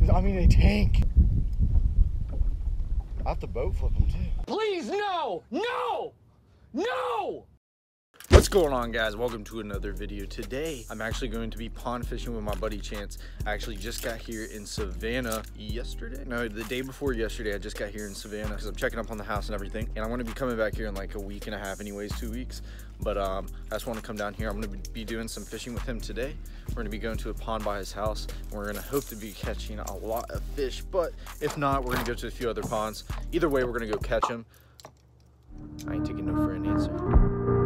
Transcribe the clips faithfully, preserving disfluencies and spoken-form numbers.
I mean a tank. I have to boat flip them too. Please, no! No! No! What's going on, guys? Welcome to another video. Today I'm actually going to be pond fishing with my buddy Chance. I actually just got here in Savannah yesterday. No, the day before yesterday. I just got here in Savannah because I'm checking up on the house and everything, and I'm going to be coming back here in like a week and a half anyways, two weeks. But um I just want to come down here. I'm going to be doing some fishing with him today. We're going to be going to a pond by his house. We're going to hope to be catching a lot of fish, but if not, we're going to go to a few other ponds. Either way, we're going to go catch them. I ain't taking no for an answer.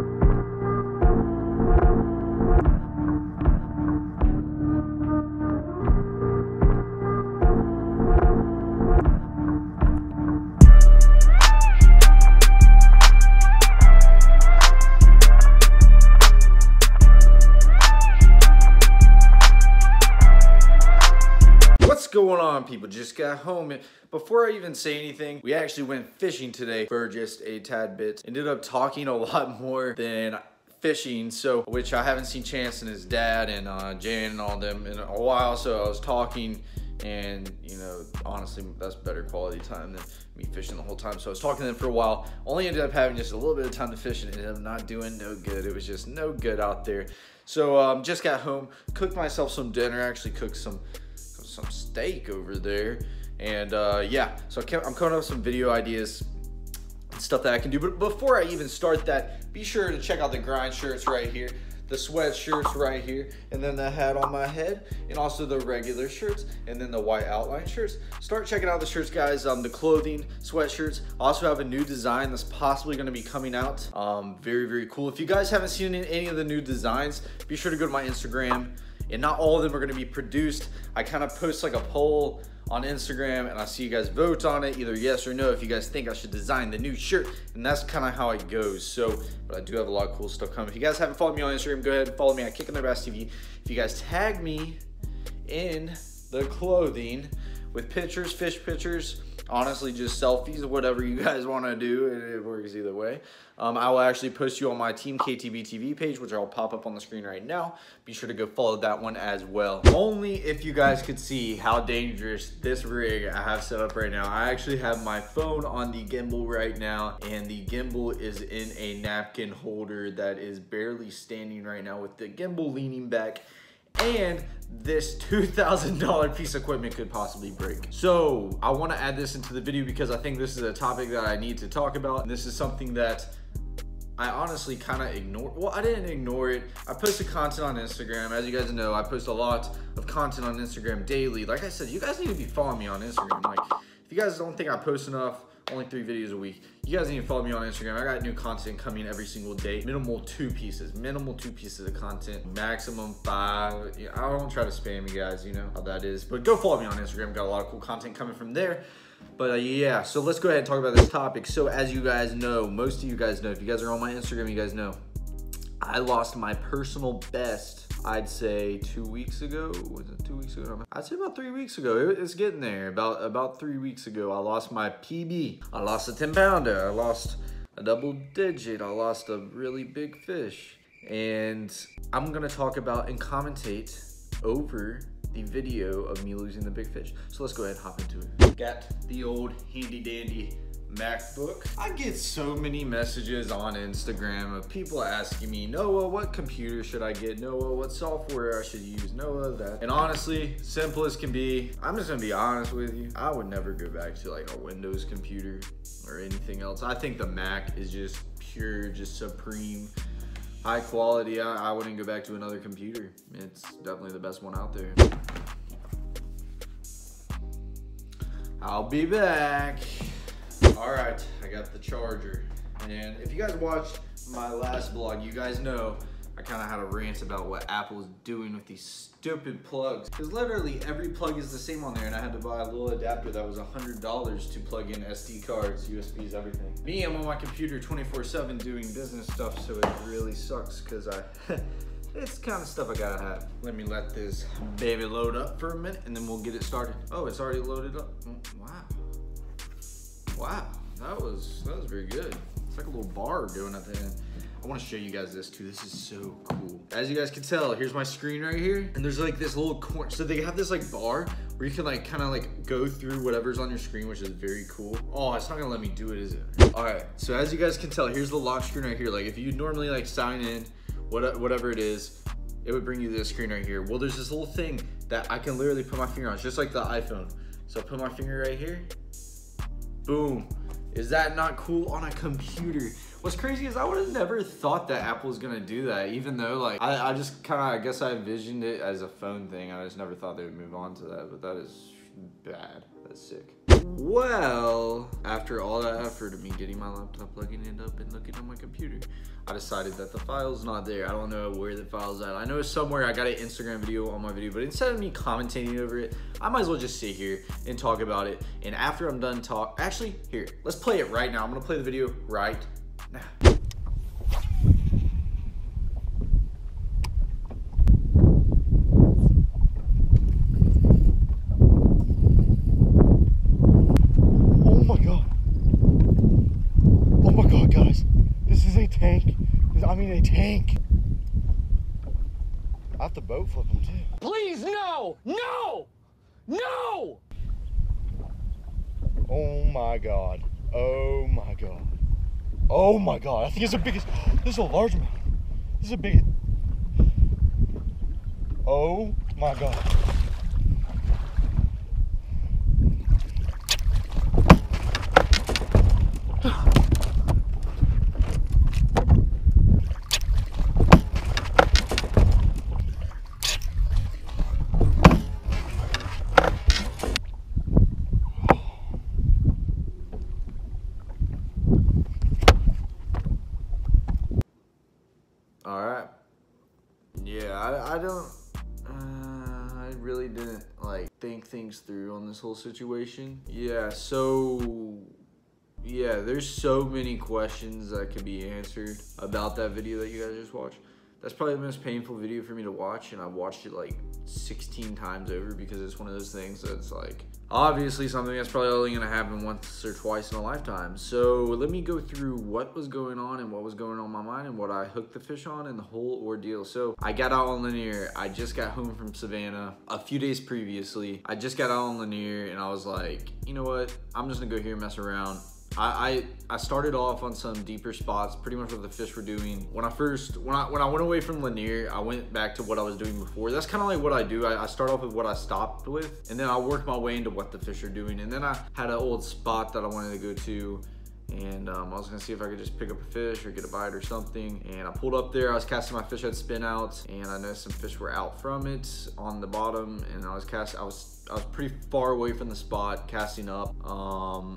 Going on, people? Just got home, and before I even say anything, we actually went fishing today for just a tad bit. Ended up talking a lot more than fishing, so which I haven't seen Chance and his dad and uh, Jan and all them in a while, so I was talking, and you know, honestly, that's better quality time than me fishing the whole time. So I was talking to them for a while, only ended up having just a little bit of time to fish, and ended up not doing no good. It was just no good out there. So um, just got home, cooked myself some dinner, actually cooked some some steak over there, and uh yeah, so I'm coming up with some video ideas and stuff that I can do. But before I even start that, be sure to check out the grind shirts right here, the sweatshirts right here, and then the hat on my head, and also the regular shirts, and then the white outline shirts. Start checking out the shirts, guys. Um the clothing, sweatshirts. I also have a new design that's possibly going to be coming out. Um very very cool. If you guys haven't seen any of the new designs, be sure to go to my Instagram. And not all of them are gonna be produced. I kind of post like a poll on Instagram, and I see you guys vote on it, either yes or no, if you guys think I should design the new shirt. And that's kind of how it goes. So, but I do have a lot of cool stuff coming. If you guys haven't followed me on Instagram, go ahead and follow me at Kicking Their Bass T V. If you guys tag me in the clothing with pictures, fish pictures, honestly, just selfies, whatever you guys want to do, it works either way. Um, I will actually post you on my Team K T B T V page, which I'll pop up on the screen right now. Be sure to go follow that one as well. Only if you guys could see how dangerous this rig I have set up right now. I actually have my phone on the gimbal right now, and the gimbal is in a napkin holder that is barely standing right now with the gimbal leaning back. And this two thousand dollar piece of equipment could possibly break. So I want to add this into the video because I think this is a topic that I need to talk about. And this is something that I honestly kind of ignored. Well, I didn't ignore it. I posted content on Instagram. As you guys know, I post a lot of content on Instagram daily. Like I said, you guys need to be following me on Instagram. Like, if you guys don't think I post enough, only three videos a week, you guys need to follow me on Instagram. I got new content coming every single day. Minimal two pieces, minimal two pieces of content, maximum five. I don't try to spam you guys, you know how that is, but go follow me on Instagram. Got a lot of cool content coming from there. But uh, yeah, so let's go ahead and talk about this topic. So as you guys know, most of you guys know, if you guys are on my Instagram, you guys know, I lost my personal best, I'd say two weeks ago. Was it two weeks ago? I'd say about three weeks ago. It, it's getting there. About about three weeks ago, I lost my P B. I lost a ten pounder. I lost a double digit. I lost a really big fish. And I'm gonna talk about and commentate over the video of me losing the big fish. So let's go ahead and hop into it. Got the old handy dandy MacBook. I get so many messages on Instagram of people asking me, Noah, what computer should I get? Noah, what software I should use? Noah, that. And honestly, simple as can be, I'm just gonna be honest with you. I would never go back to like a Windows computer or anything else. I think the Mac is just pure, just supreme, high quality. I, I wouldn't go back to another computer. It's definitely the best one out there. I'll be back. All right, I got the charger. And if you guys watched my last vlog, you guys know I kind of had a rant about what Apple's doing with these stupid plugs. Because literally every plug is the same on there, and I had to buy a little adapter that was one hundred dollars to plug in S D cards, U S Bs, everything. Me, I'm on my computer twenty-four seven doing business stuff, so it really sucks because I, it's the kind of stuff I gotta have. Let me let this baby load up for a minute, and then we'll get it started. Oh, it's already loaded up. Wow. Wow, that was, that was very good. It's like a little bar going at the end. I want to show you guys this too. This is so cool. As you guys can tell, here's my screen right here. And there's like this little corner. So they have this like bar where you can like kind of like go through whatever's on your screen, which is very cool. Oh, it's not gonna let me do it, is it? All right, so as you guys can tell, here's the lock screen right here. Like if you normally like sign in, what, whatever it is, it would bring you to this screen right here. Well, there's this little thing that I can literally put my finger on. It's just like the iPhone. So I put my finger right here. Boom. Is that not cool on a computer? What's crazy is I would have never thought that Apple was gonna do that, even though like, I, I just kinda, I guess I envisioned it as a phone thing. I just never thought they would move on to that, but that is bad. That's sick. Well, after all that effort of me getting my laptop, plugging it up and looking at my computer, I decided that the file's not there. I don't know where the file's at. I know it's somewhere. I got an Instagram video on my video, but instead of me commentating over it, I might as well just sit here and talk about it. And after I'm done talk, actually, here, let's play it right now. I'm gonna play the video right now. Oh my god. Oh my god, guys. This is a tank. I mean a tank. I have to boat flip them too. Please, no! No! No! Oh my god. Oh my god. Oh my god. I think it's the biggest. This is a large one. This is a big. Oh my god. All right. Yeah, I, I don't, uh, I really didn't like think things through on this whole situation. Yeah, so, yeah, there's so many questions that could be answered about that video that you guys just watched. That's probably the most painful video for me to watch, and I've watched it like sixteen times over because it's one of those things that's like, obviously something that's probably only gonna happen once or twice in a lifetime. So let me go through what was going on and what was going on in my mind and what I hooked the fish on and the whole ordeal. So I got out on Lanier. I just got home from Savannah a few days previously. I just got out on Lanier and I was like, you know what? I'm just gonna go here and mess around. I, I I started off on some deeper spots, pretty much what the fish were doing. When I first, when I when I went away from Lanier, I went back to what I was doing before. That's kind of like what I do. I, I start off with what I stopped with, and then I work my way into what the fish are doing. And then I had an old spot that I wanted to go to, and um, I was gonna see if I could just pick up a fish or get a bite or something. And I pulled up there, I was casting my fish head spin out, and I noticed some fish were out from it on the bottom, and I was cast, I was I was pretty far away from the spot, casting up. Um,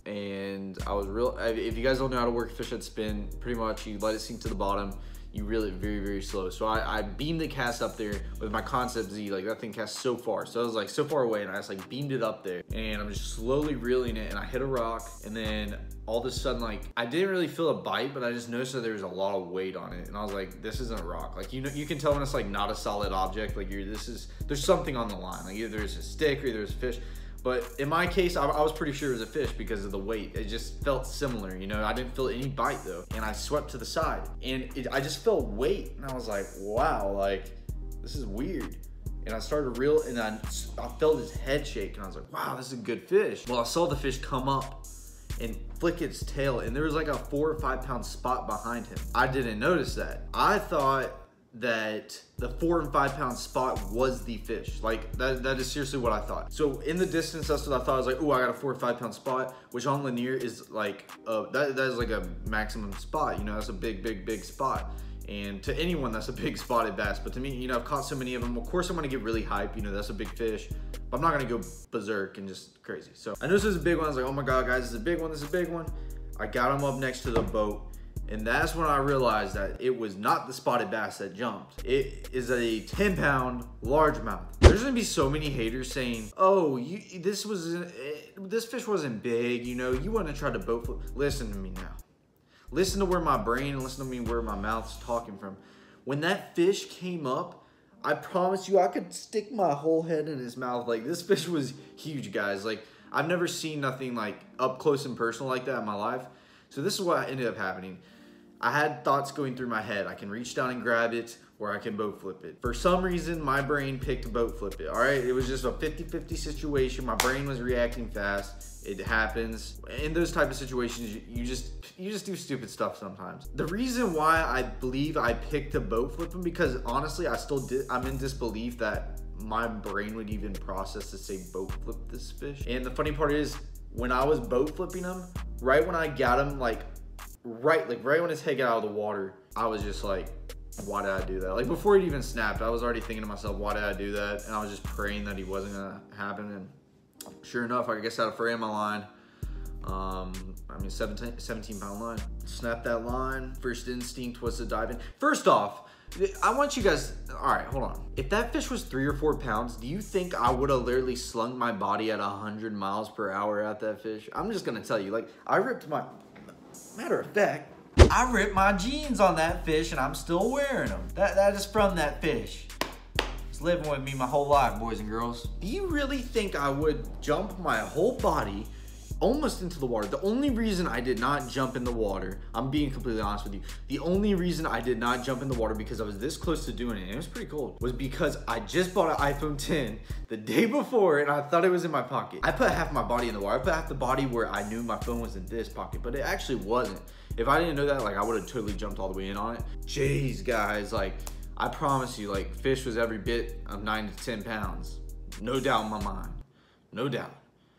and I was real, if you guys don't know how to work fish head spin, pretty much you let it sink to the bottom, you reel it very, very slow. So I, I beamed the cast up there with my Concept Z, like that thing cast so far. So I was like so far away and I just like beamed it up there and I'm just slowly reeling it and I hit a rock and then all of a sudden, like I didn't really feel a bite, but I just noticed that there was a lot of weight on it. And I was like, this isn't a rock. Like, you know, you can tell when it's like not a solid object, like you're, this is, there's something on the line. Like either there's a stick or there's a fish. But in my case, I, I was pretty sure it was a fish because of the weight. It just felt similar, you know? I didn't feel any bite though. And I swept to the side and it, I just felt weight. And I was like, wow, like this is weird. And I started to reel and I, I felt his head shake and I was like, wow, this is a good fish. Well, I saw the fish come up and flick its tail and there was like a four or five pound spot behind him. I didn't notice that. I thought that the four and five pound spot was the fish. Like that, that is seriously what I thought. So in the distance, that's what I thought. I was like, oh, I got a four or five pound spot, which on Lanier is like, uh, that, that is like a maximum spot. You know, that's a big, big, big spot. And to anyone, that's a big spot at bass. But to me, you know, I've caught so many of them. Of course, I'm gonna get really hype. You know, that's a big fish. But I'm not gonna go berserk and just crazy. So I know this is a big one. I was like, oh my God, guys, this is a big one. This is a big one. I got him up next to the boat. And that's when I realized that it was not the spotted bass that jumped. It is a ten pound largemouth. There's gonna be so many haters saying, oh, you, this was, this fish wasn't big, you know, you wouldn't have tried to boat flip. Listen to me now. Listen to where my brain and listen to me where my mouth's talking from. When that fish came up, I promise you I could stick my whole head in his mouth. Like this fish was huge, guys. Like I've never seen nothing like up close and personal like that in my life. So this is what ended up happening. I had thoughts going through my head. I can reach down and grab it, or I can boat flip it. For some reason, my brain picked boat flip it, all right? It was just a fifty fifty situation. My brain was reacting fast. It happens. In those type of situations, you, you just you just do stupid stuff sometimes. The reason why I believe I picked a boat flip him, because honestly, I still did, I'm in disbelief that my brain would even process to say boat flip this fish. And the funny part is, when I was boat flipping him, right when I got him, like, right, like right when his head got out of the water, I was just like, why did I do that? Like before it even snapped, I was already thinking to myself, why did I do that? And I was just praying that he wasn't gonna happen. And sure enough, I guess I had a fray on my line. Um, I mean, seventeen, seventeen pound line. Snapped that line. First instinct was to dive in. First off, I want you guys, all right, hold on. If that fish was three or four pounds, do you think I would have literally slung my body at one hundred miles per hour at that fish? I'm just gonna tell you, like, I ripped my, matter of fact, I ripped my jeans on that fish and I'm still wearing them. That, that is from that fish. It's living with me my whole life, boys and girls. Do you really think I would jump my whole body almost into the water? The only reason I did not jump in the water, I'm being completely honest with you, the only reason I did not jump in the water because I was this close to doing it, and it was pretty cold, was because I just bought an iPhone ten the day before and I thought it was in my pocket. I put half my body in the water. I put half the body where I knew my phone was in this pocket, but it actually wasn't. If I didn't know that, like, I would have totally jumped all the way in on it. Jeez, guys, like, I promise you, like, fish was every bit of nine to ten pounds. No doubt in my mind. No doubt.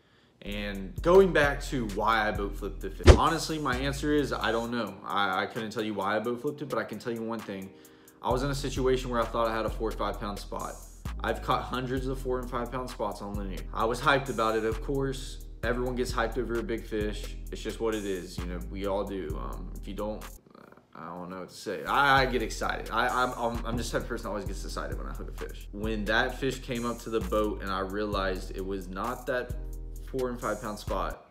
And going back to why I boat flipped the fish. Honestly, my answer is I don't know. I, I couldn't tell you why I boat flipped it, but I can tell you one thing. I was in a situation where I thought I had a four or five pound spot. I've caught hundreds of four and five pound spots on linear. I was hyped about it, of course. Everyone gets hyped over a big fish. It's just what it is, you know, we all do. Um, if you don't, I don't know what to say. I, I get excited. I, I'm, I'm, I'm just the type of person that always gets excited when I hook a fish. When that fish came up to the boat and I realized it was not that four and five pound spot,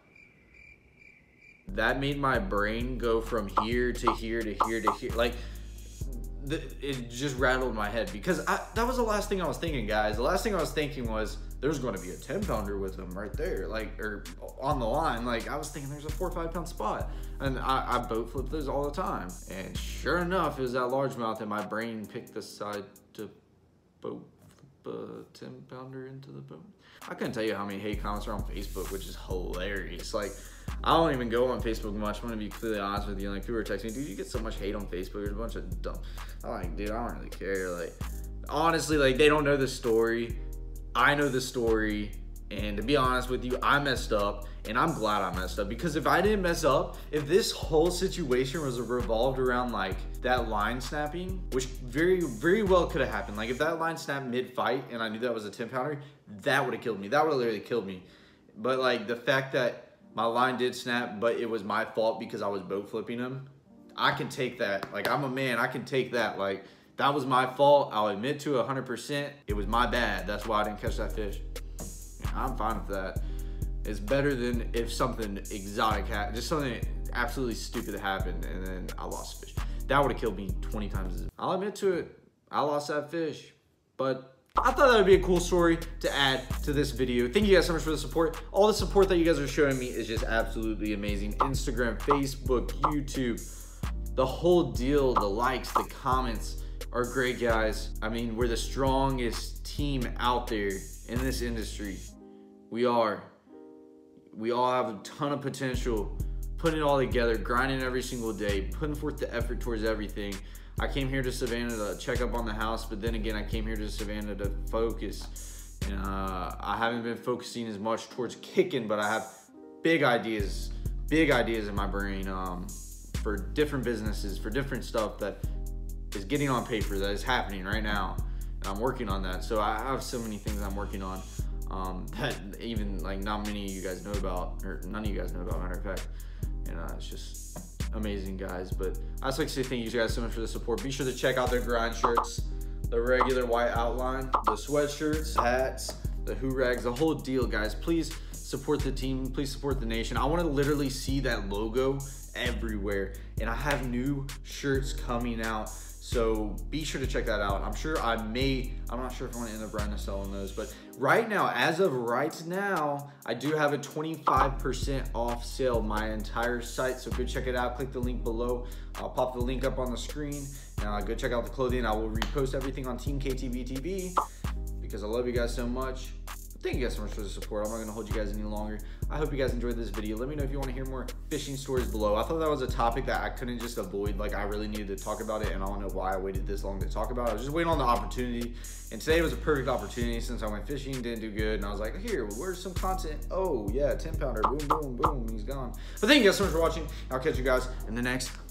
that made my brain go from here to here to here to here. Like, the, it just rattled my head because I, that was the last thing I was thinking, guys. The last thing I was thinking was there's going to be a ten pounder with them right there, like, or on the line. Like, I was thinking there's a four or five pound spot, and I, I boat flip those all the time. And sure enough, it was that largemouth, and my brain picked the side to boat flip a ten pounder into the boat. I couldn't tell you how many hate comments are on Facebook, which is hilarious. Like, I don't even go on Facebook much. I'm gonna be completely honest with you. Like, people are texting me, dude, you get so much hate on Facebook. There's a bunch of dumb. I'm like, dude, I don't really care. Like, honestly, like, they don't know the story. I know the story. And to be honest with you, I messed up, and I'm glad I messed up, because if I didn't mess up, if this whole situation was revolved around like that line snapping, which very, very well could have happened. Like, if that line snapped mid-fight and I knew that was a ten pounder, that would have killed me. That would have literally killed me. But like, the fact that my line did snap, but it was my fault because I was boat flipping him, I can take that. Like, I'm a man, I can take that. Like, that was my fault. I'll admit to it one hundred percent. It was my bad. That's why I didn't catch that fish. I'm fine with that. It's better than if something exotic happened, just something absolutely stupid happened and then I lost a fish. That would have killed me twenty times. I'll admit to it, I lost that fish. But I thought that would be a cool story to add to this video. Thank you guys so much for the support. All the support that you guys are showing me is just absolutely amazing. Instagram, Facebook, YouTube, the whole deal, the likes, the comments are great, guys. I mean, we're the strongest team out there in this industry. We are. We all have a ton of potential, putting it all together, grinding every single day, putting forth the effort towards everything. I came here to Savannah to check up on the house, but then again, I came here to Savannah to focus. And uh, I haven't been focusing as much towards kicking, but I have big ideas, big ideas in my brain um, for different businesses, for different stuff that is getting on paper, that is happening right now. And I'm working on that. So I have so many things I'm working on. Um, that even like not many of you guys know about, or none of you guys know about, matter of fact. And uh, it's just amazing, guys. But I just like to say thank you guys so much for the support. Be sure to check out their grind shirts, the regular white outline, the sweatshirts, hats, the hoo-rags, the whole deal, guys. Please support the team. Please support the nation. I want to literally see that logo everywhere. And I have new shirts coming out So be sure to check that out. I'm sure I may, I'm not sure if I want to end up running selling those, but right now, as of right now, I do have a twenty-five percent off sale my entire site. So go check it out. Click the link below. I'll pop the link up on the screen. Uh, go check out the clothing. I will repost everything on Team K T V T V because I love you guys so much. Thank you guys so much for the support. I'm not gonna hold you guys any longer. I hope you guys enjoyed this video. Let me know if you want to hear more fishing stories below. I thought that was a topic that I couldn't just avoid. Like, I really needed to talk about it, and I don't know why I waited this long to talk about it. I was just waiting on the opportunity, and today was a perfect opportunity since I went fishing, didn't do good, and I was like, here, where's some content? Oh yeah, ten pounder, boom, boom, boom, he's gone. But thank you guys so much for watching. I'll catch you guys in the next